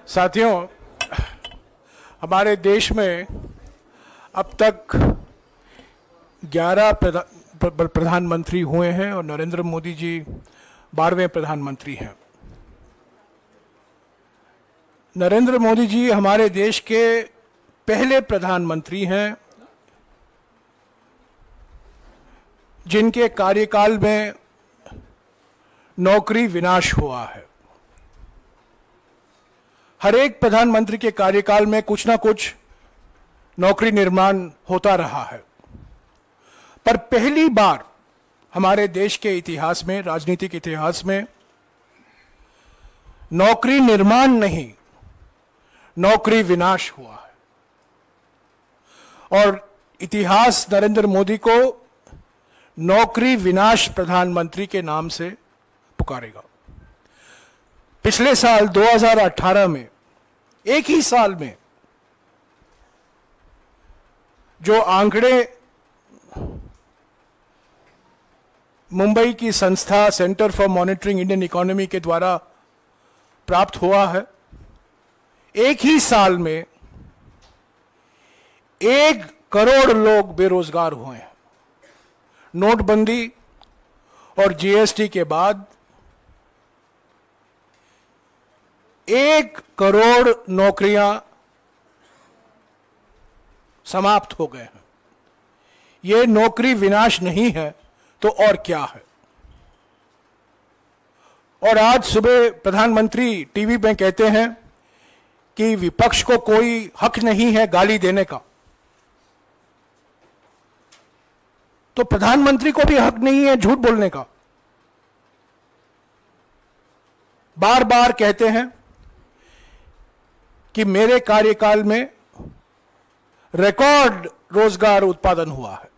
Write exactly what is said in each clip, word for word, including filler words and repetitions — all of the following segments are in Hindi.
साथियों, हमारे देश में अब तक ग्यारह प्रधानमंत्री हुए हैं और नरेंद्र मोदी जी बारहवें प्रधानमंत्री हैं। नरेंद्र मोदी जी हमारे देश के पहले प्रधानमंत्री हैं जिनके कार्यकाल में नौकरी विनाश हुआ है। हर एक प्रधानमंत्री के कार्यकाल में कुछ ना कुछ नौकरी निर्माण होता रहा है, पर पहली बार हमारे देश के इतिहास में, राजनीतिक इतिहास में, नौकरी निर्माण नहीं, नौकरी विनाश हुआ है। और इतिहास नरेंद्र मोदी को नौकरी विनाश प्रधानमंत्री के नाम से पुकारेगा। पिछले साल दो हज़ार अठारह में, एक ही साल में, जो आंकड़े मुंबई की संस्था centre for monitoring Indian economy के द्वारा प्राप्त हुआ है, एक ही साल में एक करोड़ लोग बेरोजगार हुए हैं। नोटबंदी और जीएसटी के बाद एक करोड़ नौकरियां समाप्त हो गए हैं। यह नौकरी विनाश नहीं है तो और क्या है। और आज सुबह प्रधानमंत्री टीवी में कहते हैं कि विपक्ष को कोई हक नहीं है गाली देने का, तो प्रधानमंत्री को भी हक नहीं है झूठ बोलने का। बार बार कहते हैं कि मेरे कार्यकाल में रिकॉर्ड रोजगार उत्पादन हुआ है।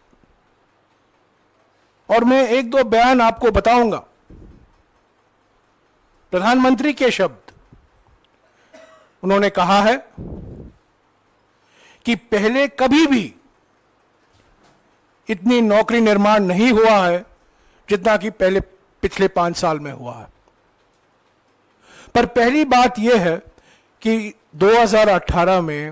और मैं एक दो बयान आपको बताऊंगा। प्रधानमंत्री के शब्द, उन्होंने कहा है कि पहले कभी भी इतनी नौकरी निर्माण नहीं हुआ है जितना कि पहले पिछले पांच साल में हुआ है। पर पहली बात यह है कि दो हज़ार अठारह में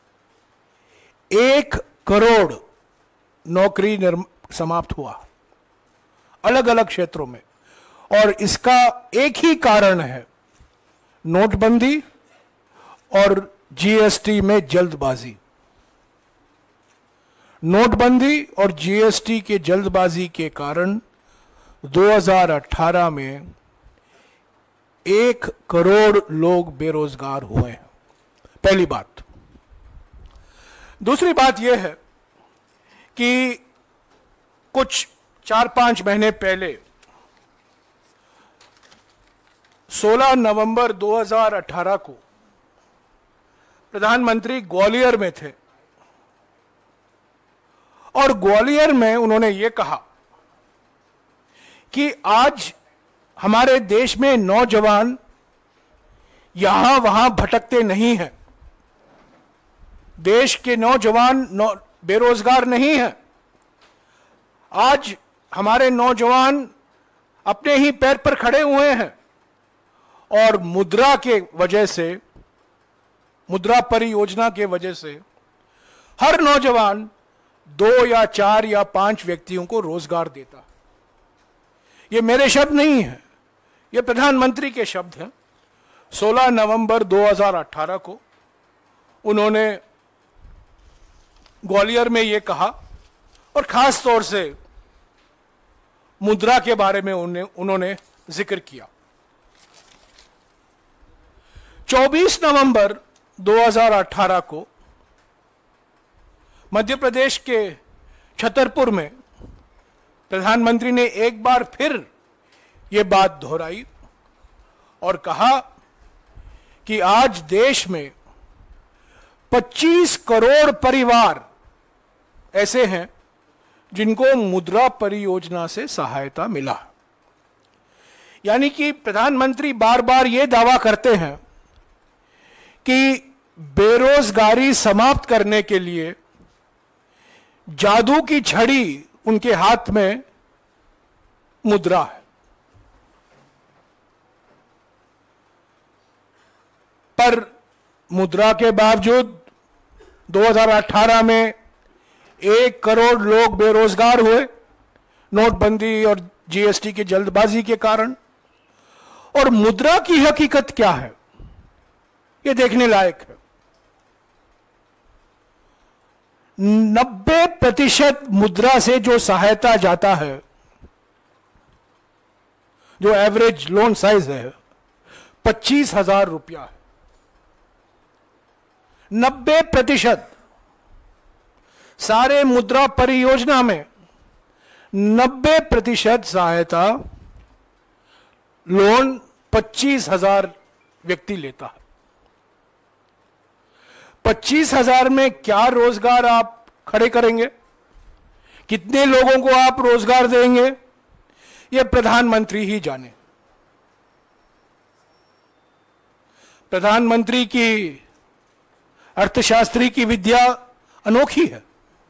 एक करोड़ नौकरी समाप्त हुआ अलग अलग क्षेत्रों में, और इसका एक ही कारण है नोटबंदी और जीएसटी में जल्दबाजी। नोटबंदी और जीएसटी के जल्दबाजी के कारण दो हज़ार अठारह में एक करोड़ लोग बेरोजगार हुए हैं। पहली बात। दूसरी बात यह है कि कुछ चार पांच महीने पहले सोलह नवंबर दो हज़ार अठारह को प्रधानमंत्री ग्वालियर में थे और ग्वालियर में उन्होंने ये कहा कि आज हमारे देश में नौजवान यहां वहां भटकते नहीं हैं। देश के नौजवान नौ, बेरोजगार नहीं हैं। आज हमारे नौजवान अपने ही पैर पर खड़े हुए हैं और मुद्रा के वजह से, मुद्रा परियोजना के वजह से हर नौजवान दो या चार या पांच व्यक्तियों को रोजगार देता है। ये मेरे शब्द नहीं हैं, ये प्रधानमंत्री के शब्द हैं। सोलह नवंबर दो हज़ार अठारह को उन्होंने ग्वालियर में ये कहा और खास तौर से मुद्रा के बारे में उन्हें उन्होंने जिक्र किया। चौबीस नवंबर दो हज़ार अठारह को मध्य प्रदेश के छतरपुर में प्रधानमंत्री ने एक बार फिर यह बात दोहराई और कहा कि आज देश में पच्चीस करोड़ परिवार ऐसे हैं जिनको मुद्रा परियोजना से सहायता मिला। यानी कि प्रधानमंत्री बार बार यह दावा करते हैं कि बेरोजगारी समाप्त करने के लिए जादू की छड़ी उनके हाथ में मुद्रा है। पर मुद्रा के बावजूद दो हज़ार अठारह में एक करोड़ लोग बेरोजगार हुए, नोटबंदी और जीएसटी की जल्दबाजी के कारण। और मुद्रा की हकीकत क्या है, यह देखने लायक है। नब्बे प्रतिशत मुद्रा से जो सहायता जाता है, जो एवरेज लोन साइज है, पच्चीस हजार रुपया है। नब्बे प्रतिशत सारे मुद्रा परियोजना में नब्बे प्रतिशत सहायता लोन पच्चीस हजार व्यक्ति लेता है। पच्चीस हजार में क्या रोजगार आप खड़े करेंगे, कितने लोगों को आप रोजगार देंगे, यह प्रधानमंत्री ही जाने। प्रधानमंत्री की अर्थशास्त्री की विद्या अनोखी है।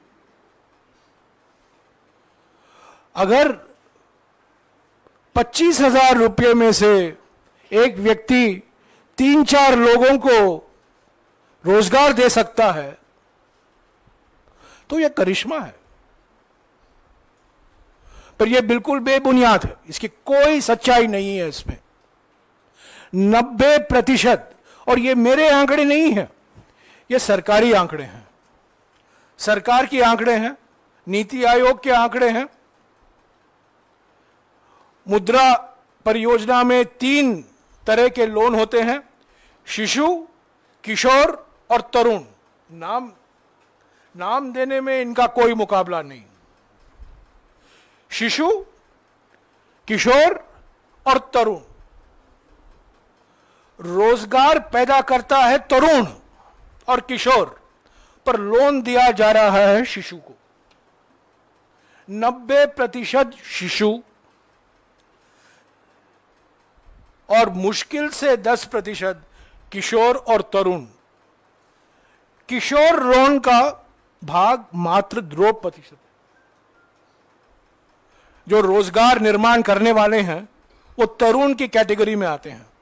अगर पच्चीस हजार रुपये में से एक व्यक्ति तीन चार लोगों को रोजगार दे सकता है तो यह करिश्मा है, पर यह बिल्कुल बेबुनियाद है, इसकी कोई सच्चाई नहीं है इसमें। नब्बे प्रतिशत, और ये मेरे आंकड़े नहीं हैं, ये सरकारी आंकड़े हैं, सरकार के आंकड़े हैं, नीति आयोग के आंकड़े हैं। मुद्रा परियोजना में तीन तरह के लोन होते हैं, शिशु, किशोर और तरुण। नाम नाम देने में इनका कोई मुकाबला नहीं। शिशु, किशोर और तरुण। रोजगार पैदा करता है तरुण और किशोर, पर लोन दिया जा रहा है शिशु को। नब्बे प्रतिशत शिशु और मुश्किल से दस प्रतिशत किशोर और तरुण। किशोर लोन का भाग मात्र दो प्रतिशत। जो रोजगार निर्माण करने वाले हैं वो तरुण की कैटेगरी में आते हैं।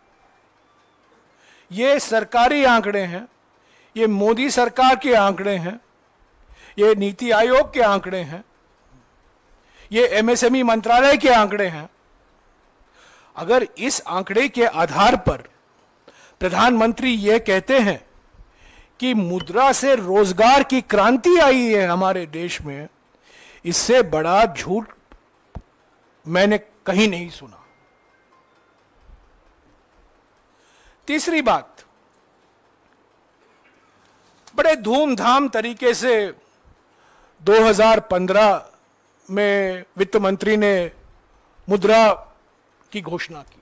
ये सरकारी आंकड़े हैं, ये मोदी सरकार के आंकड़े हैं, ये नीति आयोग के आंकड़े हैं, ये एमएसएमई मंत्रालय के आंकड़े हैं। अगर इस आंकड़े के आधार पर प्रधानमंत्री ये कहते हैं कि मुद्रा से रोजगार की क्रांति आई है हमारे देश में, इससे बड़ा झूठ मैंने कहीं नहीं सुना। तीसरी बात, बड़े धूमधाम तरीके से दो हज़ार पंद्रह में वित्त मंत्री ने मुद्रा की घोषणा की,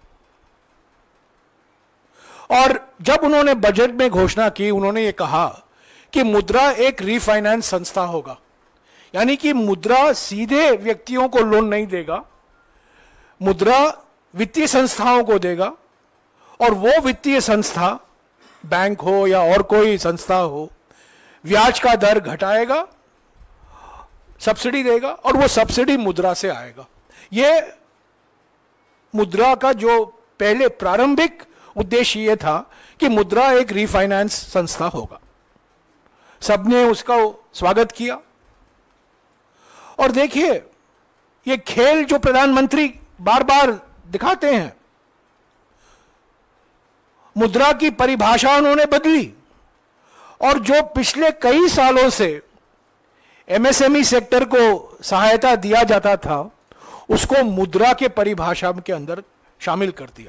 और जब उन्होंने बजट में घोषणा की उन्होंने ये कहा कि मुद्रा एक रीफाइनेंस संस्था होगा, यानी कि मुद्रा सीधे व्यक्तियों को लोन नहीं देगा, मुद्रा वित्तीय संस्थाओं को देगा, और वो वित्तीय संस्था बैंक हो या और कोई संस्था हो ब्याज का दर घटाएगा, सब्सिडी देगा, और वो सब्सिडी मुद्रा से आएगा। ये मुद्रा का जो पहले प्रारंभिक उद्देश्य ये था कि मुद्रा एक रीफाइनेंस संस्था होगा। सबने उसका स्वागत किया। और देखिए, ये खेल जो प्रधानमंत्री बार बार दिखाते हैं, मुद्रा की परिभाषा उन्होंने बदली, और जो पिछले कई सालों से एमएसएमई सेक्टर को सहायता दिया जाता था उसको मुद्रा के परिभाषा के अंदर शामिल कर दिया।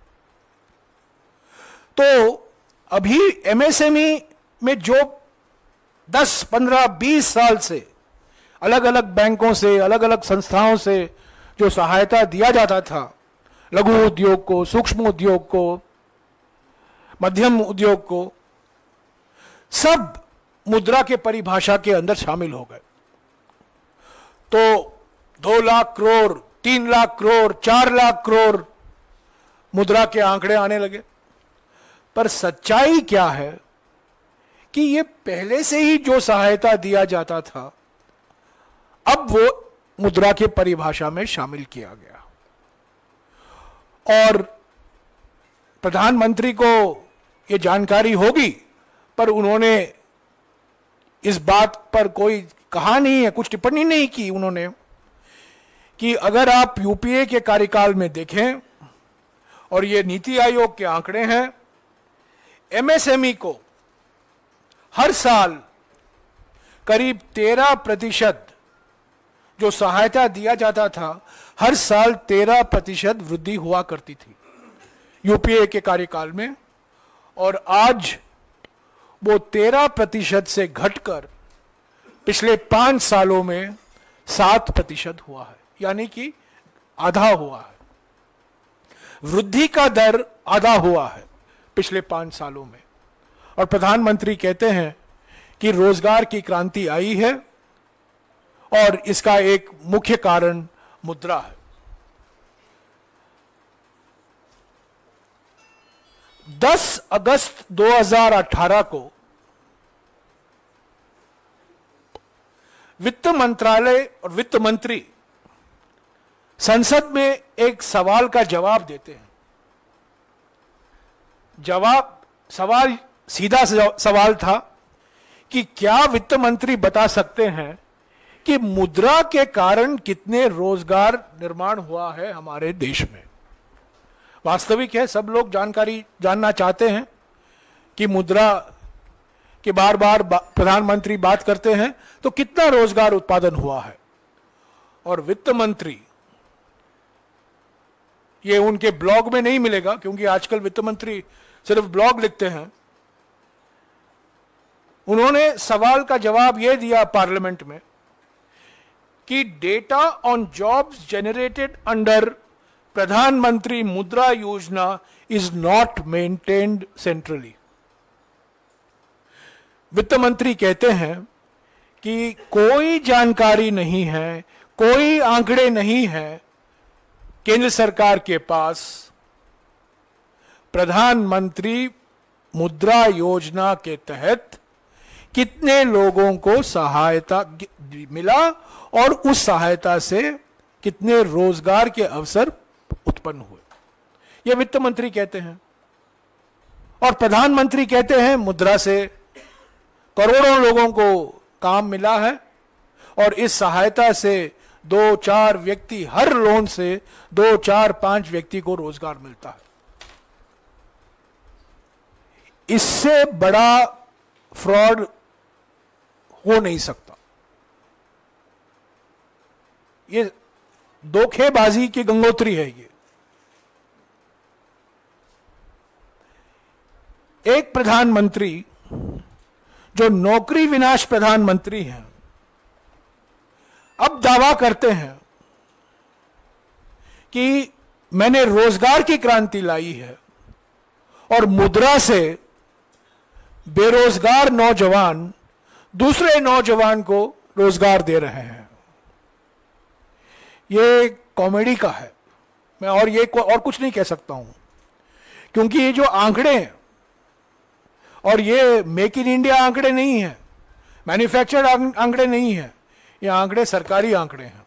तो अभी एमएसएमई में जो दस, पंद्रह, बीस साल से अलग अलग बैंकों से, अलग अलग संस्थाओं से जो सहायता दिया जाता था, लघु उद्योग को, सूक्ष्म उद्योग को, मध्यम उद्योग को, सब मुद्रा के परिभाषा के अंदर शामिल हो गए। तो दो लाख करोड़, तीन लाख करोड़, चार लाख करोड़ मुद्रा के आंकड़े आने लगे। पर सच्चाई क्या है कि ये पहले से ही जो सहायता दिया जाता था अब वो मुद्रा के परिभाषा में शामिल किया गया। और प्रधानमंत्री को ये जानकारी होगी, पर उन्होंने इस बात पर कोई कहा नहीं है, कुछ टिप्पणी नहीं की उन्होंने कि अगर आप यूपीए के कार्यकाल में देखें, और ये नीति आयोग के आंकड़े हैं, एमएसएमई को हर साल करीब तेरह प्रतिशत जो सहायता दिया जाता था, हर साल तेरह प्रतिशत वृद्धि हुआ करती थी यूपीए के कार्यकाल में, और आज वो तेरह प्रतिशत से घटकर पिछले पांच सालों में सात प्रतिशत हुआ है, यानी कि आधा हुआ है। वृद्धि का दर आधा हुआ है पिछले पांच सालों में। और प्रधानमंत्री कहते हैं कि रोजगार की क्रांति आई है और इसका एक मुख्य कारण मुद्रा है। दस अगस्त दो हज़ार अठारह को वित्त मंत्रालय और वित्त मंत्री संसद में एक सवाल का जवाब देते हैं। जवाब सवाल सीधा सवाल था कि क्या वित्त मंत्री बता सकते हैं कि मुद्रा के कारण कितने रोजगार निर्माण हुआ है हमारे देश में। वास्तविक है, सब लोग जानकारी जानना चाहते हैं कि मुद्रा के बार बार बा, प्रधानमंत्री बात करते हैं तो कितना रोजगार उत्पादन हुआ है। और वित्त मंत्री, ये उनके ब्लॉग में नहीं मिलेगा क्योंकि आजकल वित्त मंत्री सिर्फ ब्लॉग लिखते हैं, उन्होंने सवाल का जवाब यह दिया पार्लियामेंट में कि data on jobs generated under Pradhan Mantri Mudra योजना इज नॉट मेंटेन्ड सेंट्रली। वित्त मंत्री कहते हैं कि कोई जानकारी नहीं है, कोई आंकड़े नहीं है केंद्र सरकार के पास प्रधानमंत्री मुद्रा योजना के तहत कितने लोगों को सहायता मिला और उस सहायता से कितने रोजगार के अवसर उत्पन्न हुए। यह वित्त मंत्री कहते हैं। और प्रधानमंत्री कहते हैं मुद्रा से करोड़ों लोगों को काम मिला है और इस सहायता से दो चार व्यक्ति, हर लोन से दो चार पांच व्यक्ति को रोजगार मिलता है। इससे बड़ा फ्रॉड हो नहीं सकता। ये धोखेबाजी की गंगोत्री है। ये एक प्रधानमंत्री जो नौकरी विनाश प्रधानमंत्री हैं, अब दावा करते हैं कि मैंने रोजगार की क्रांति लाई है और मुद्रा से बेरोजगार नौजवान दूसरे नौजवान को रोजगार दे रहे हैं। ये कॉमेडी का है। मैं और ये और कुछ नहीं कह सकता हूं, क्योंकि ये जो आंकड़े हैं, और ये मेक इन इंडिया आंकड़े नहीं है, मैन्युफैक्चर्ड आंकड़े नहीं है, ये आंकड़े सरकारी आंकड़े हैं,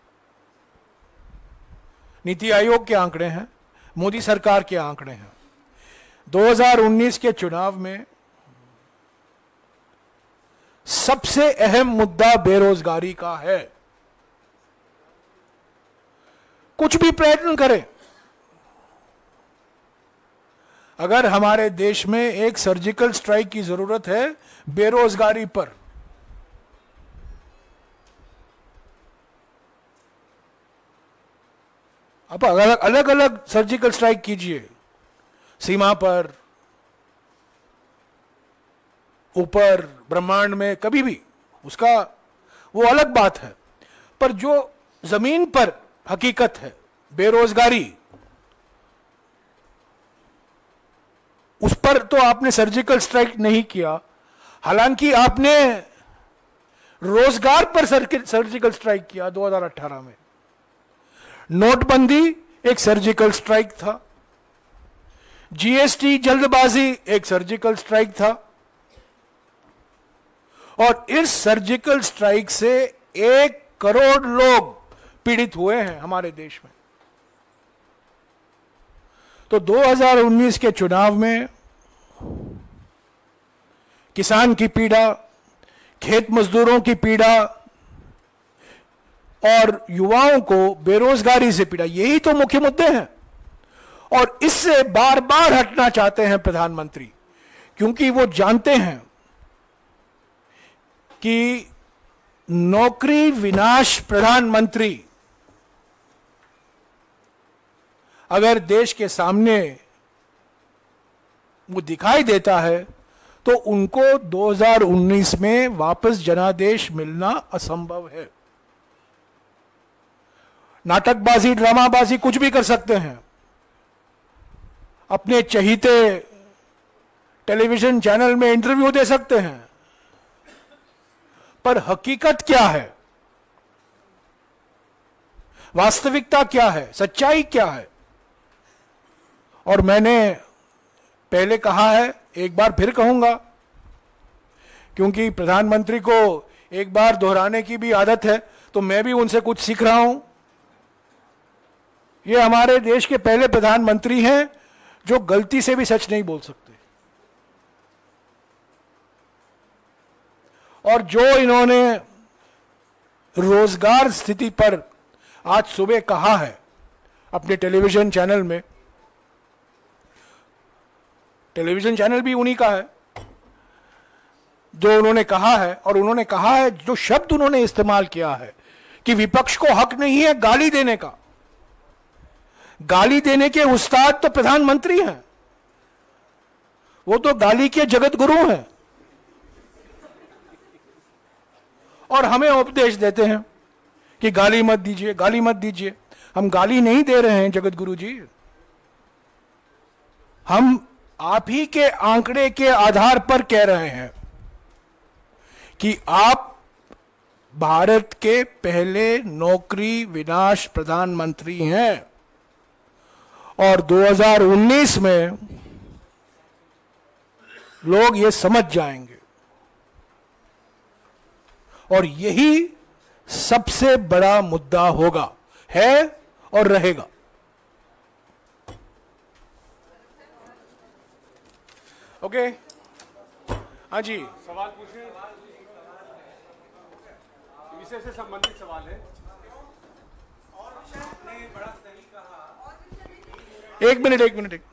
नीति आयोग के आंकड़े हैं, मोदी सरकार के आंकड़े हैं। दो हज़ार उन्नीस के चुनाव में सबसे अहम मुद्दा बेरोजगारी का है। कुछ भी प्रयत्न करें, अगर हमारे देश में एक सर्जिकल स्ट्राइक की जरूरत है बेरोजगारी पर, आप अलग अलग अलग सर्जिकल स्ट्राइक कीजिए, सीमा पर, ऊपर ब्रह्मांड में, कभी भी, उसका वो अलग बात है। पर जो जमीन पर हकीकत है, बेरोजगारी, उस पर तो आपने सर्जिकल स्ट्राइक नहीं किया। हालांकि आपने रोजगार पर सर्जिकल स्ट्राइक किया दो हज़ार अठारह में। नोटबंदी एक सर्जिकल स्ट्राइक था, जीएसटी जल्दबाजी एक सर्जिकल स्ट्राइक था, और इस सर्जिकल स्ट्राइक से एक करोड़ लोग पीड़ित हुए हैं हमारे देश में। तो दो हज़ार उन्नीस के चुनाव में किसान की पीड़ा, खेत मजदूरों की पीड़ा और युवाओं को बेरोजगारी से पीड़ा, यही तो मुख्य मुद्दे हैं। और इससे बार बार हटना चाहते हैं प्रधानमंत्री, क्योंकि वो जानते हैं कि नौकरी विनाश प्रधानमंत्री अगर देश के सामने वो दिखाई देता है तो उनको दो हज़ार उन्नीस में वापस जनादेश मिलना असंभव है। नाटकबाजी, ड्रामाबाजी कुछ भी कर सकते हैं, अपने चहीते टेलीविजन चैनल में इंटरव्यू दे सकते हैं, पर हकीकत क्या है, वास्तविकता क्या है, सच्चाई क्या है? और मैंने पहले कहा है, एक बार फिर कहूंगा, क्योंकि प्रधानमंत्री को एक बार दोहराने की भी आदत है, तो मैं भी उनसे कुछ सीख रहा हूं। ये हमारे देश के पहले प्रधानमंत्री हैं जो गलती से भी सच नहीं बोल सकते। और जो इन्होंने रोजगार स्थिति पर आज सुबह कहा है अपने टेलीविजन चैनल में, टेलीविजन चैनल भी उन्हीं का है, जो उन्होंने कहा है, और उन्होंने कहा है, जो शब्द उन्होंने इस्तेमाल किया है कि विपक्ष को हक नहीं है गाली देने का। गाली देने के उस्ताद तो प्रधानमंत्री हैं, वो तो गाली के जगत गुरु हैं, और हमें उपदेश देते हैं कि गाली मत दीजिए, गाली मत दीजिए। हम गाली नहीं दे रहे हैं जगत गुरु जी, हम आप ही के आंकड़े के आधार पर कह रहे हैं कि आप भारत के पहले नौकरी विनाश प्रधानमंत्री हैं, और दो हज़ार उन्नीस में लोग ये समझ जाएंगे, और यही सबसे बड़ा मुद्दा होगा, है और रहेगा। ओके, हाँ जी, सवाल पूछे, विषय से संबंधित सवाल है। एक मिनट एक मिनट एक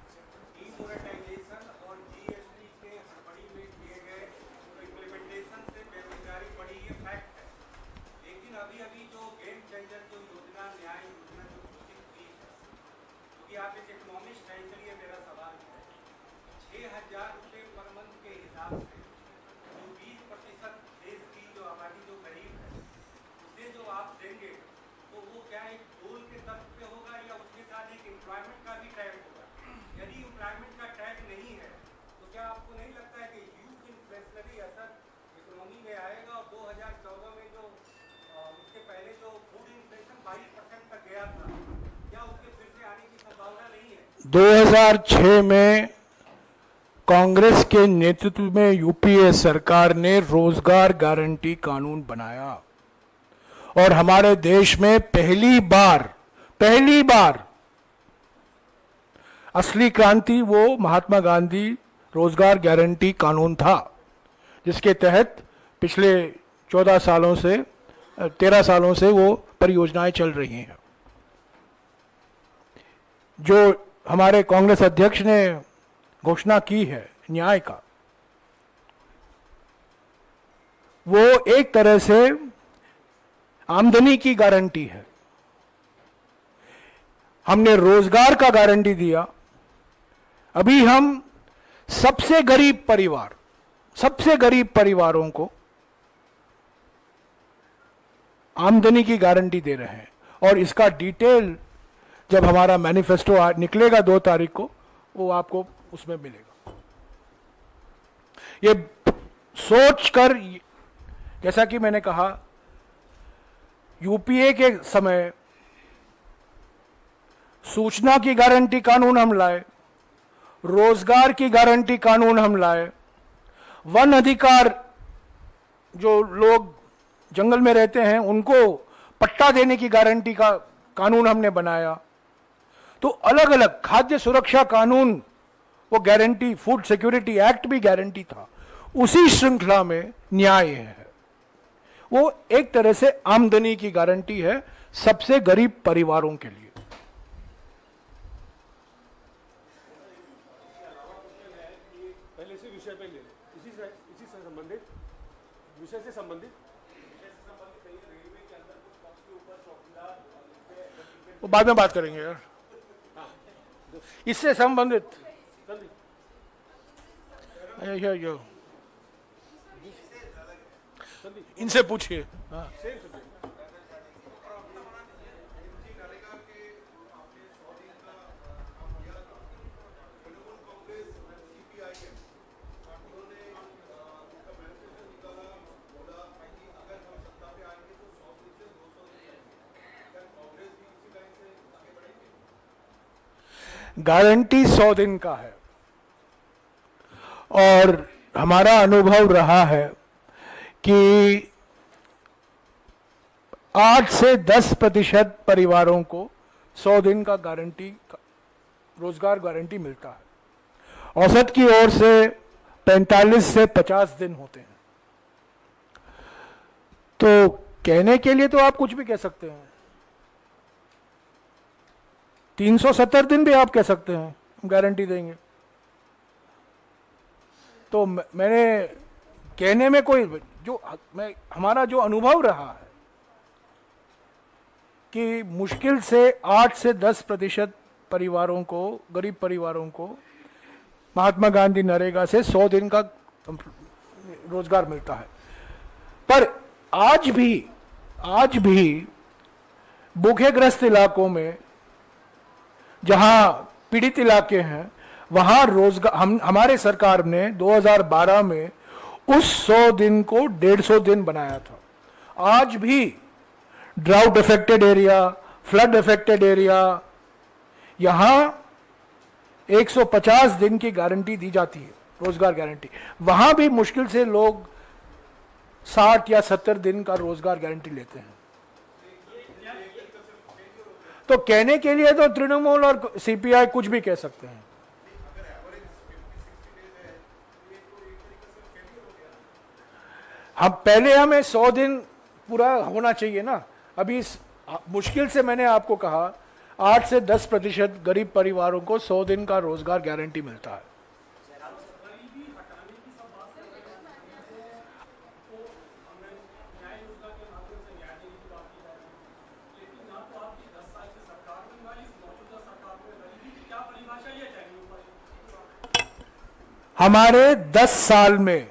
दो हज़ार छह में कांग्रेस के नेतृत्व में यूपीए सरकार ने रोजगार गारंटी कानून बनाया, और हमारे देश में पहली बार पहली बार असली क्रांति वो महात्मा गांधी रोजगार गारंटी कानून था, जिसके तहत पिछले चौदह सालों से तेरह सालों से वो परियोजनाएं चल रही हैं। जो हमारे कांग्रेस अध्यक्ष ने घोषणा की है न्याय का, वो एक तरह से आमदनी की गारंटी है। हमने रोजगार का गारंटी दिया, अभी हम सबसे गरीब परिवार सबसे गरीब परिवारों को आमदनी की गारंटी दे रहे हैं, और इसका डिटेल जब हमारा मैनिफेस्टो निकलेगा दो तारीख को, वो आपको उसमें मिलेगा। ये सोचकर, जैसा कि मैंने कहा, यूपीए के समय सूचना की गारंटी कानून हम लाए, रोजगार की गारंटी कानून हम लाए, वन अधिकार, जो लोग जंगल में रहते हैं उनको पट्टा देने की गारंटी का कानून हमने बनाया। तो अलग अलग खाद्य सुरक्षा कानून, वो गारंटी, फूड सिक्योरिटी एक्ट भी गारंटी था, उसी श्रृंखला में न्याय है। वो एक तरह से आमदनी की गारंटी है सबसे गरीब परिवारों के लिए। पहले इसी विषय पे ले लो, इसी से इसी से संबंधित विषय से संबंधित वो बाद में बात करेंगे यार, इससे संबंधित यो यो इनसे पूछिए। हाँ गारंटी सौ दिन का है और हमारा अनुभव रहा है कि आठ से दस प्रतिशत परिवारों को सौ दिन का गारंटी रोजगार गारंटी मिलता है। औसत की ओर से पैंतालीस से पचास दिन होते हैं। तो कहने के लिए तो आप कुछ भी कह सकते हैं, तीन सौ सत्तर दिन भी आप कह सकते हैं हम गारंटी देंगे। तो मैंने कहने में कोई जो मैं हमारा जो अनुभव रहा है कि मुश्किल से आठ से दस प्रतिशत परिवारों को, गरीब परिवारों को महात्मा गांधी नरेगा से सौ दिन का रोजगार मिलता है। पर आज भी आज भी भूखेग्रस्त इलाकों में, जहां पीड़ित इलाके हैं, वहां रोजगार हम हमारे सरकार ने दो हज़ार बारह में उस सौ दिन को डेढ़ सौ दिन बनाया था। आज भी drought affected area, flood affected area, यहां एक सौ पचास दिन की गारंटी दी जाती है, रोजगार गारंटी। वहां भी मुश्किल से लोग साठ या सत्तर दिन का रोजगार गारंटी लेते हैं। तो कहने के लिए तो तृणमूल और सीपीआई कुछ भी कह सकते हैं। हम पहले हमें सौ दिन पूरा होना चाहिए ना। अभी इस मुश्किल से मैंने आपको कहा आठ से दस प्रतिशत गरीब परिवारों को सौ दिन का रोजगार गारंटी मिलता है। हमारे दस साल में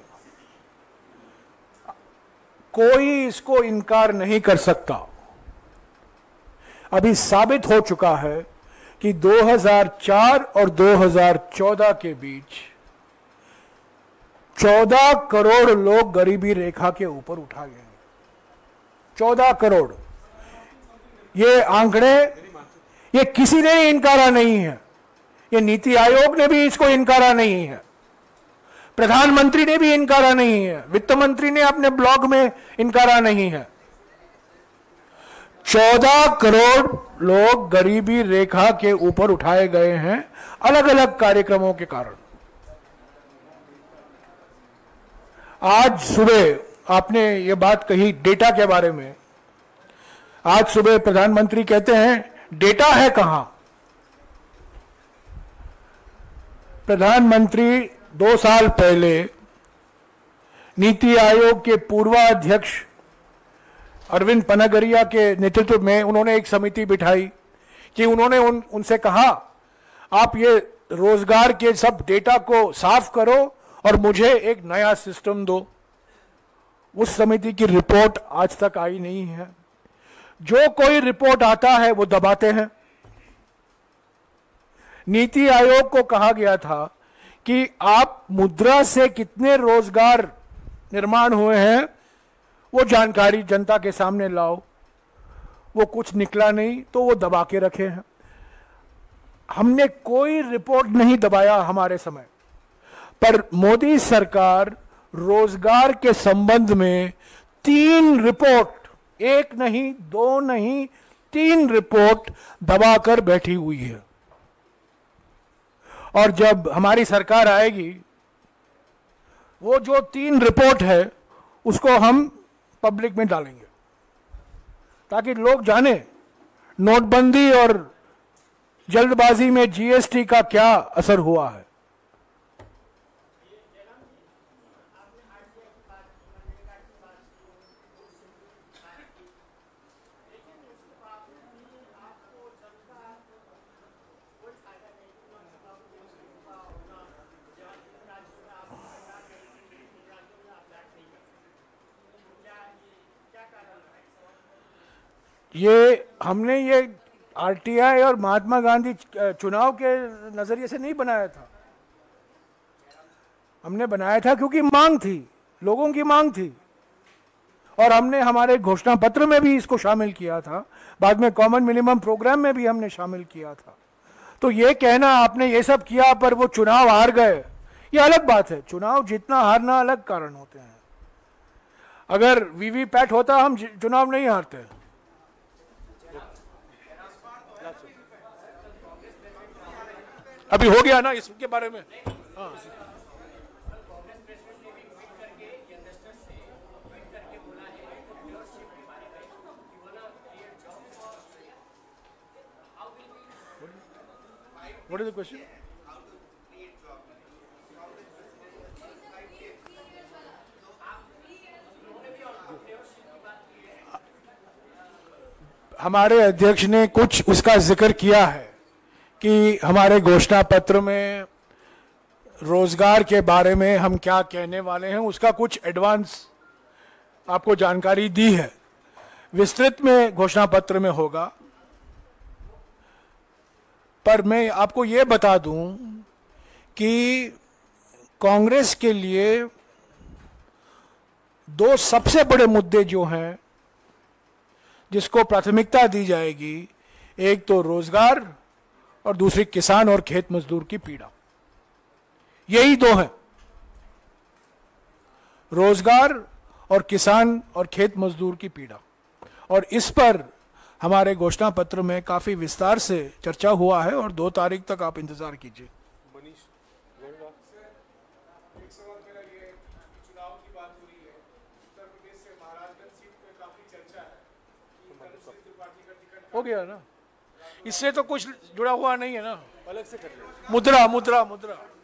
कोई इसको इनकार नहीं कर सकता। अभी साबित हो चुका है कि दो हज़ार चार और दो हज़ार चौदह के बीच चौदह करोड़ लोग गरीबी रेखा के ऊपर उठा गए। चौदह करोड़, ये आंकड़े, ये किसी ने इनकारा नहीं है। ये नीति आयोग ने भी इसको इनकारा नहीं है, प्रधानमंत्री ने भी इनकारा नहीं है, वित्त मंत्री ने अपने ब्लॉग में इनकारा नहीं है। चौदह करोड़ लोग गरीबी रेखा के ऊपर उठाए गए हैं अलग अलग कार्यक्रमों के कारण। आज सुबह आपने ये बात कही डेटा के बारे में। आज सुबह प्रधानमंत्री कहते हैं डेटा है कहां। प्रधानमंत्री दो साल पहले नीति आयोग के पूर्वाध्यक्ष अरविंद पनागरिया के नेतृत्व में उन्होंने एक समिति बिठाई कि उन्होंने उन उनसे कहा आप ये रोजगार के सब डेटा को साफ करो और मुझे एक नया सिस्टम दो। उस समिति की रिपोर्ट आज तक आई नहीं है। जो कोई रिपोर्ट आता है वो दबाते हैं। नीति आयोग को कहा गया था कि आप मुद्रा से कितने रोजगार निर्माण हुए हैं वो जानकारी जनता के सामने लाओ। वो कुछ निकला नहीं तो वो दबा के रखे हैं। हमने कोई रिपोर्ट नहीं दबाया हमारे समय पर। मोदी सरकार रोजगार के संबंध में तीन रिपोर्ट, एक नहीं, दो नहीं, तीन रिपोर्ट दबाकर बैठी हुई है। और जब हमारी सरकार आएगी वो जो तीन रिपोर्ट है उसको हम पब्लिक में डालेंगे ताकि लोग जाने नोटबंदी और जल्दबाजी में जीएसटी का क्या असर हुआ है। ये हमने ये आरटीआई और महात्मा गांधी चुनाव के नजरिए से नहीं बनाया था, हमने बनाया था क्योंकि मांग थी, लोगों की मांग थी, और हमने हमारे घोषणा पत्र में भी इसको शामिल किया था, बाद में कॉमन मिनिमम प्रोग्राम में भी हमने शामिल किया था। तो ये कहना आपने ये सब किया पर वो चुनाव हार गए, ये अलग बात है। चुनाव जीतना हारना अलग कारण होते हैं। अगर वीवीपैट होता हम चुनाव नहीं हारते। अभी हो गया ना इसके बारे में। हाँ। What is the question? हमारे अध्यक्ष ने कुछ उसका जिक्र किया है कि हमारे घोषणा पत्र में रोजगार के बारे में हम क्या कहने वाले हैं, उसका कुछ एडवांस आपको जानकारी दी है, विस्तृत में घोषणा पत्र में होगा। पर मैं आपको ये बता दूं कि कांग्रेस के लिए दो सबसे बड़े मुद्दे जो हैं जिसको प्राथमिकता दी जाएगी, एक तो रोजगार और दूसरी किसान और खेत मजदूर की पीड़ा। यही दो हैं, रोजगार और किसान और खेत मजदूर की पीड़ा। और इस पर हमारे घोषणा पत्र में काफी विस्तार से चर्चा हुआ है और दो तारीख तक आप इंतजार कीजिए। मनीष, एक सवाल मेरा ये है, चुनाव की बात हो रही है, उत्तर प्रदेश से महाराजगंज सीट पे काफी चर्चा है कि कल पार्टी का टिकट हो गया ना, इससे तो कुछ जुड़ा हुआ नहीं है ना। अलग से कर ले। मुद्रा मुद्रा मुद्रा